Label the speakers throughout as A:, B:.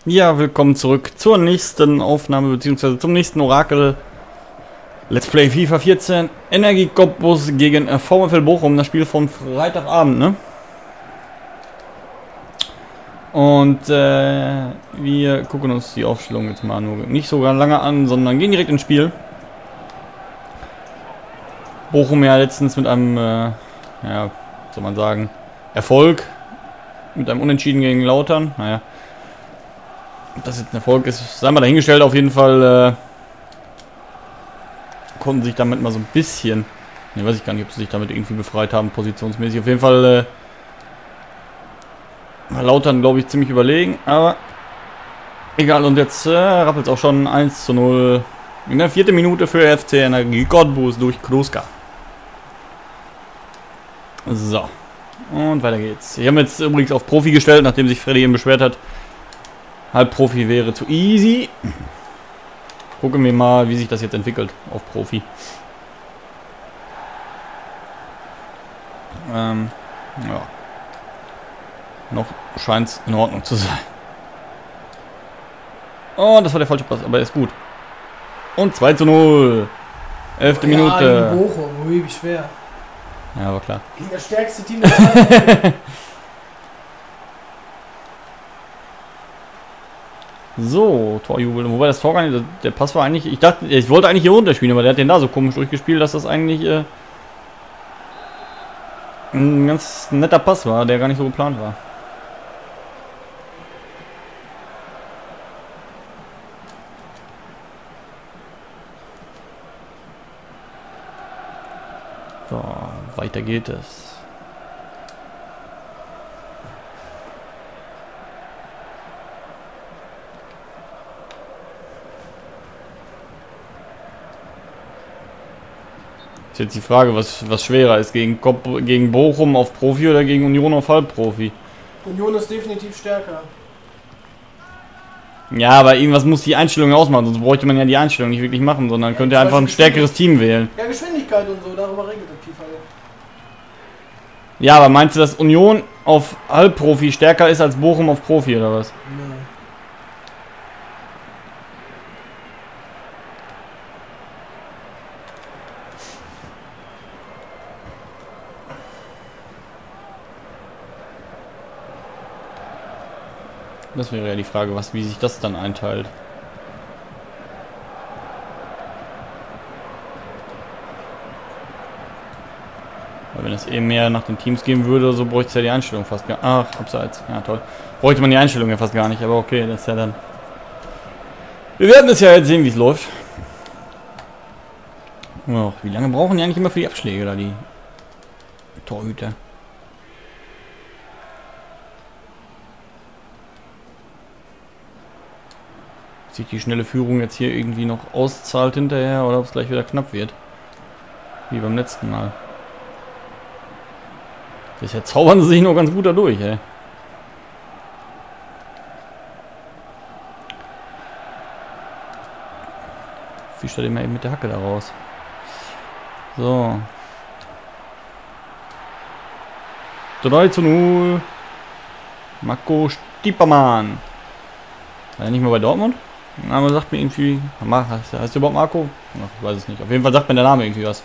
A: Ja, willkommen zurück zur nächsten Aufnahme bzw. zum nächsten Orakel. Let's Play FIFA 14. Energie Cottbus gegen VfL Bochum, das Spiel von Freitagabend, ne? Und wir gucken uns die Aufstellung jetzt mal nur nicht so lange an, sondern gehen direkt ins Spiel. Bochum ja letztens mit einem, ja, soll man sagen, Erfolg. Mit einem Unentschieden gegen Lautern. Naja. Ob das jetzt ein Erfolg ist, sei mal dahingestellt. Auf jeden Fall konnten sich damit mal so ein bisschen, ne, weiß ich gar nicht, ob sie sich damit irgendwie befreit haben, positionsmäßig. Auf jeden Fall war Lautern, glaube ich, ziemlich überlegen, aber egal. Und jetzt rappelt es auch schon 1:0 in der 4. Minute für FC Energie Cottbus durch Kruska. So, und weiter geht's. Ich habe jetzt übrigens auf Profi gestellt, nachdem sich Freddy eben beschwert hat. Halbprofi wäre zu easy. Gucken wir mal, wie sich das jetzt entwickelt auf Profi. Ja. Noch scheint es in Ordnung zu sein. Oh, das war der falsche Pass, aber er ist gut. Und 2:0. 11. Minute.
B: Ja, Bochum, ui, wie schwer.
A: Ja, war klar.
B: Gegen das stärkste Team der Zeit.
A: So, Torjubel. Wobei das Tor gar nicht, der Pass war eigentlich, ich wollte eigentlich hier runterspielen, aber der hat den da so komisch durchgespielt, dass das eigentlich ein ganz netter Pass war, der gar nicht so geplant war. So, weiter geht es. Ist jetzt die Frage, was schwerer ist, gegen Bochum auf Profi oder gegen Union auf Halbprofi?
B: Union ist definitiv stärker.
A: Ja, aber irgendwas muss die Einstellung ausmachen, sonst bräuchte man ja die Einstellung nicht wirklich machen, sondern könnte einfach ein stärkeres Team wählen.
B: Ja, Geschwindigkeit und so, darüber regelt der FIFA ja.
A: Ja, aber meinst du, dass Union auf Halbprofi stärker ist als Bochum auf Profi oder was?
B: Nein.
A: Das wäre ja die Frage, wie sich das dann einteilt. Weil wenn es eben mehr nach den Teams gehen würde, so bräuchte es ja die Einstellung fast gar nicht. Ach, abseits. Ja, toll. Bräuchte man die Einstellung ja fast gar nicht, aber okay, das ist ja dann... Wir werden es ja jetzt sehen, wie es läuft. Oh, wie lange brauchen die eigentlich immer für die Abschläge da, die Torhüter? Sich die schnelle Führung jetzt hier irgendwie noch auszahlt hinterher oder ob es gleich wieder knapp wird. Wie beim letzten Mal. Bisher zaubern sie sich noch ganz gut dadurch, ey. Fischt er immer eben mit der Hacke da raus. So. 3:0. Marco Stiepermann. War er nicht mehr bei Dortmund? Der Name sagt mir irgendwie... Heißt der überhaupt Marco? Ach, ich weiß es nicht. Auf jeden Fall sagt mir der Name irgendwie was.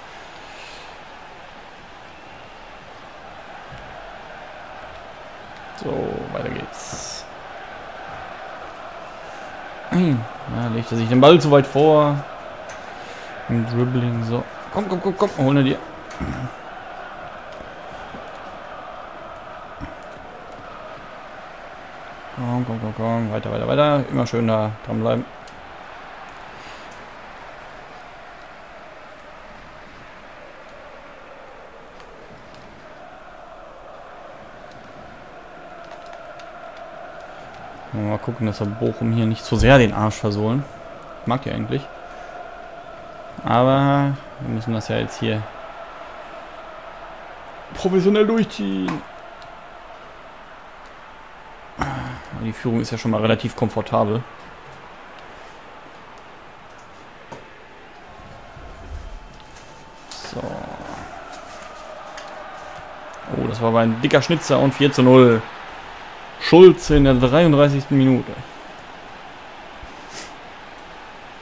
A: So, weiter geht's. Ja, legt er sich den Ball zu weit vor. Im Dribbling, so. Komm, holen wir dir. Komm. Weiter. Immer schön da dranbleiben. Mal gucken, dass wir Bochum hier nicht zu sehr den Arsch versohlen. Mag ja eigentlich. Aber wir müssen das ja jetzt hier professionell durchziehen. Die Führung ist ja schon mal relativ komfortabel. So. Oh, das war aber ein dicker Schnitzer und 4:0. Schulze in der 33. Minute.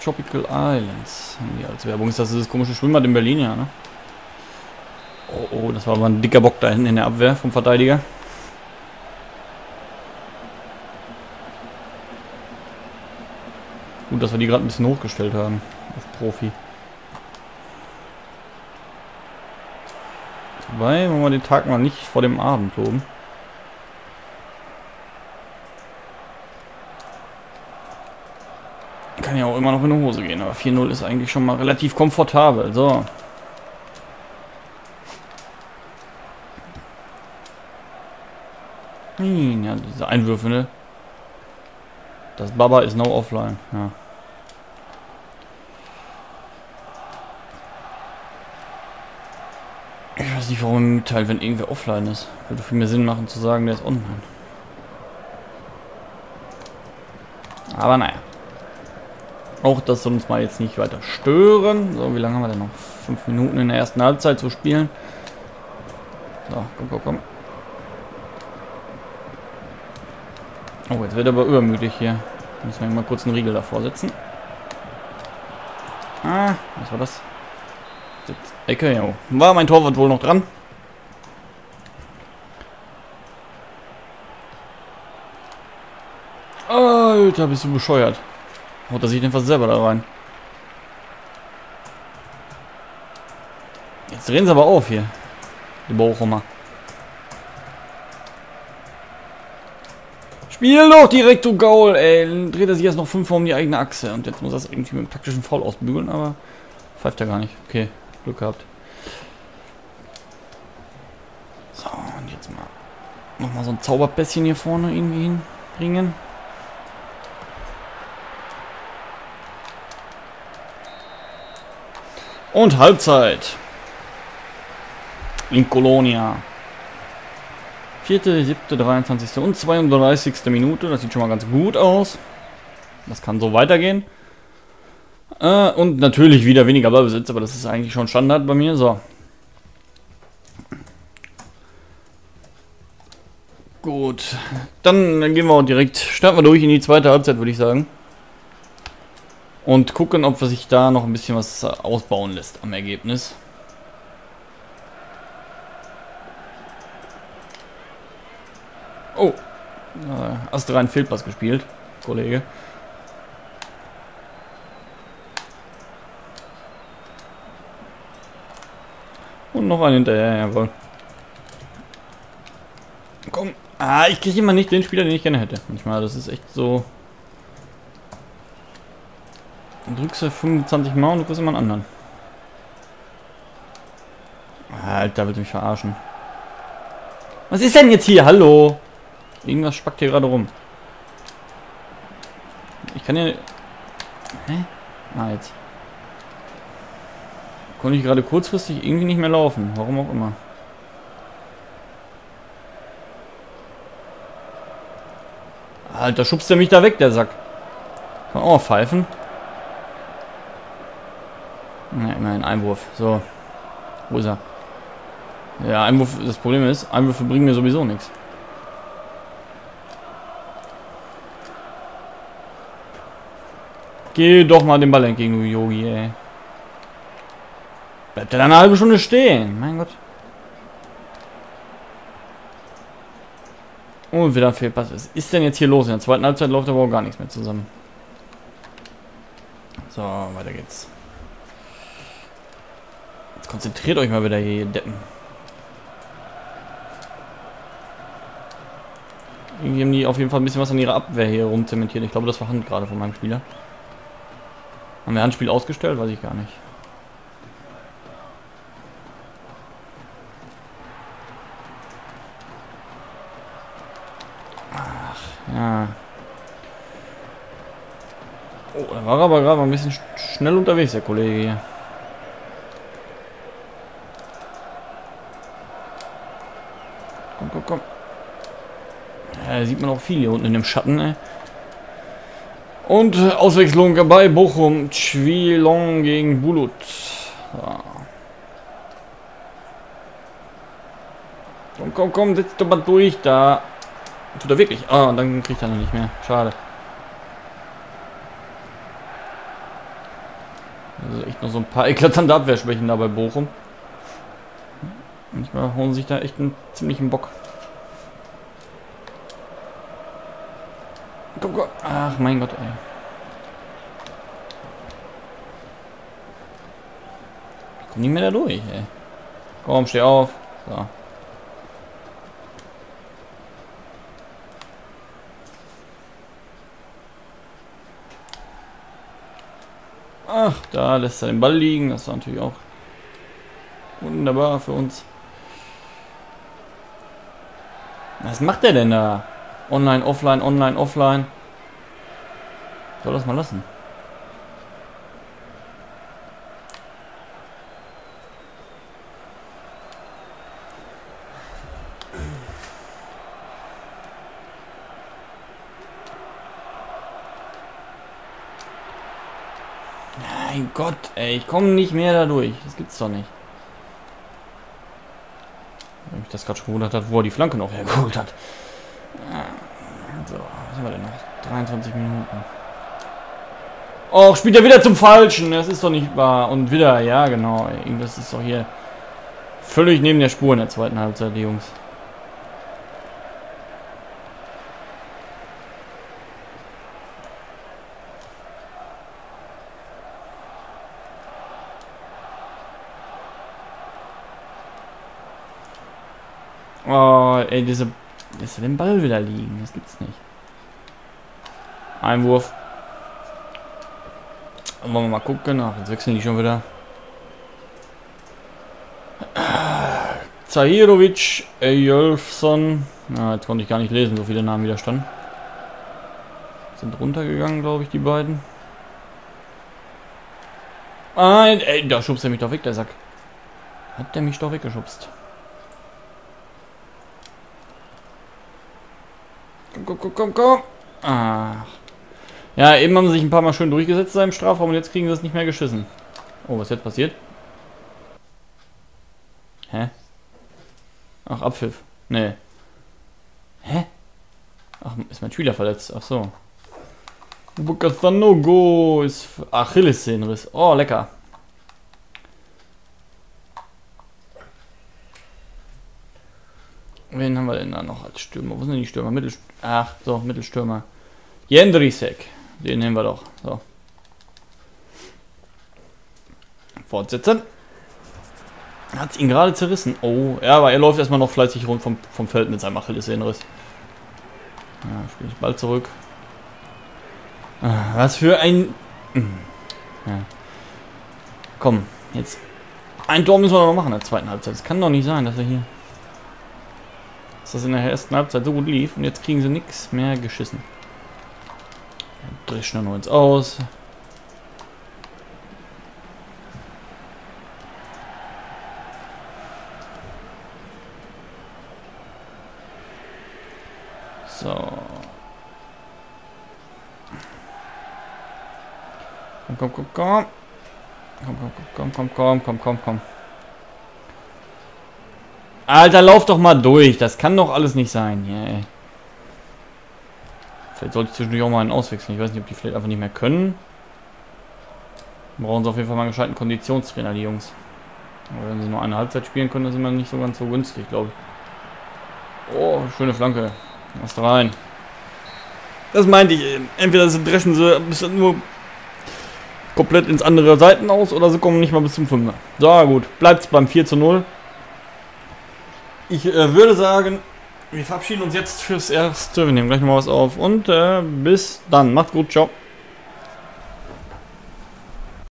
A: Tropical Islands. Ja, als Werbung ist das dieses komische Schwimmbad in Berlin, ja, ne? Oh, das war aber ein dicker Bock da hinten in der Abwehr vom Verteidiger. Gut, dass wir die gerade ein bisschen hochgestellt haben. Auf Profi. Wobei, wollen wir den Tag mal nicht vor dem Abend loben. Kann ja auch immer noch in die Hose gehen, aber 4-0 ist eigentlich schon mal relativ komfortabel. So. Ja, diese Einwürfe, ne? Das Baba ist no offline, ja. Ich weiß nicht, warum er mitteilt, wenn irgendwer offline ist. Würde viel mehr Sinn machen zu sagen, der ist online. Aber naja. Auch das soll uns mal jetzt nicht weiter stören. So, wie lange haben wir denn noch? 5 Minuten in der ersten Halbzeit zu spielen. So, komm. Oh, jetzt wird er aber übermütig hier. Müssen wir mal kurz einen Riegel davor setzen. Ah, was war das? Ecke, ja. War mein Torwart wohl noch dran? Alter, bist du bescheuert. Haut er sich denn fast selber da rein. Jetzt drehen sie aber auf hier. Die Bochumer. Spiel doch direkt, du Gaul, ey. Dann dreht er sich erst noch 5 um die eigene Achse. Und jetzt muss er es irgendwie mit dem taktischen Foul ausbügeln, aber pfeift er gar nicht. Okay, Glück gehabt. So, und jetzt mal nochmal so ein Zauberpässchen hier vorne irgendwie hinbringen. Und Halbzeit. In Colonia. 4., 7., 23. und 32. Minute. Das sieht schon mal ganz gut aus. Das kann so weitergehen. Und natürlich wieder weniger Ballbesitz, aber das ist eigentlich schon Standard bei mir. So. Gut. Dann gehen wir auch direkt, starten wir durch in die zweite Halbzeit, würde ich sagen. Und gucken, ob sich da noch ein bisschen was ausbauen lässt am Ergebnis. Oh, astrein Fehlpass gespielt, Kollege. Und noch einen hinterher, jawohl. Komm. Ah, ich kriege immer nicht den Spieler, den ich gerne hätte. Manchmal, das ist echt so. Dann drückst du 25 Mal und du kriegst immer einen anderen. Alter, willst du mich verarschen? Was ist denn jetzt hier? Hallo? Irgendwas spackt hier gerade rum. Ich kann ja... Hä? Ah, jetzt. Konnte ich gerade kurzfristig irgendwie nicht mehr laufen. Warum auch immer. Alter, schubst er mich da weg, der Sack. Kann man auch mal pfeifen. Ja, immerhin Einwurf. So. Wo ist er? Ja, Einwurf, das Problem ist, Einwürfe bringen mir sowieso nichts. Geh doch mal den Ball entgegen, du Yogi, ey. Bleibt er da eine halbe Stunde stehen? Mein Gott. Und wieder ein Fehlpass. Was ist denn jetzt hier los? In der zweiten Halbzeit läuft aber auch gar nichts mehr zusammen. So, weiter geht's. Jetzt konzentriert euch mal wieder hier, ihr Deppen. Irgendwie haben die auf jeden Fall ein bisschen was an ihrer Abwehr hier rumzementiert. Ich glaube, das war Hand gerade von meinem Spieler. Haben wir Handspiel ausgestellt? Weiß ich gar nicht. Ach, ja. Oh, da war er aber gerade ein bisschen schnell unterwegs, der Kollege hier. Komm. Ja, sieht man auch viel hier unten in dem Schatten, ey. Und Auswechslung bei Bochum. Chwilong gegen Bulut. So. Komm, setz doch mal durch da. Tut er wirklich? Ah, und dann kriegt er noch nicht mehr. Schade. Also echt noch so ein paar eklatante Abwehrschwächen da bei Bochum. Manchmal holen sich da echt einen ziemlichen Bock. Komm, komm. Ach mein Gott, ey. Ich komm nicht mehr da durch, ey. Komm, steh auf. So. Ach, da lässt er den Ball liegen. Das war natürlich auch wunderbar für uns. Was macht der denn da? Online, offline, online, offline. Soll das mal lassen. Mein Gott, ey, ich komme nicht mehr da durch. Das gibt's doch nicht. Wenn mich das gerade schon gewundert hat, wo er die Flanke noch hergeholt hat. So, was haben wir denn noch? 23 Minuten. Oh, spielt er wieder zum Falschen. Das ist doch nicht wahr. Und wieder, ja genau. Irgendwas ist doch hier völlig neben der Spur in der zweiten Halbzeit, die Jungs. Oh, ey, lässt er den Ball wieder liegen? Das gibt's nicht. Einwurf. Wollen wir mal gucken. Ach, jetzt wechseln die schon wieder. Zahirovic, Ejolfsson. Na, jetzt konnte ich gar nicht lesen, so viele Namen wieder standen. Sind runtergegangen, glaube ich, die beiden. Ah, ey, da schubst er mich doch weg, der Sack. Hat der mich doch weggeschubst. Komm, komm, komm, komm. Ach. Ja, eben haben sie sich ein paar Mal schön durchgesetzt im Strafraum und jetzt kriegen sie es nicht mehr geschissen. Oh, was ist jetzt passiert? Hä? Ach, Abpfiff. Nee. Hä? Ach, ist mein Spieler verletzt? Ach so. Bukasanogo ist Achillessehnenriss. Oh, lecker. Wen haben wir denn da noch als Stürmer? Wo sind denn die Stürmer? Ach, so, Mittelstürmer. Jendrisek. Den nehmen wir doch. So. Fortsetzen. Hat es ihn gerade zerrissen. Oh, ja, aber er läuft erstmal noch fleißig rund vom Feld mit seinem Achillessehnenriss. Ja, spiele ich Ball zurück. Was für ein... Ja. Komm, jetzt... Ein Tor müssen wir noch machen in der zweiten Halbzeit. Es kann doch nicht sein, dass wir hier... Dass das in der ersten Halbzeit so gut lief und jetzt kriegen sie nichts mehr geschissen. Dreschen wir uns aus. So. Komm, komm, komm, komm. Komm. Alter, lauf doch mal durch. Das kann doch alles nicht sein. Yeah. Vielleicht sollte ich zwischendurch auch mal einen auswechseln. Ich weiß nicht, ob die vielleicht einfach nicht mehr können. Brauchen sie auf jeden Fall mal einen gescheiten Konditionstrainer, die Jungs. Aber wenn sie nur eine Halbzeit spielen können, das ist immer nicht so ganz so günstig, glaube ich. Oh, schöne Flanke. Lass da rein. Das meinte ich eben. Entweder dreschen sie bis nur komplett ins andere Seiten aus oder sie kommen nicht mal bis zum 5er. So, gut. Bleibt es beim 4:0. Ich würde sagen, wir verabschieden uns jetzt fürs Erste. Wir nehmen gleich noch mal was auf und bis dann. Macht's gut. Ciao.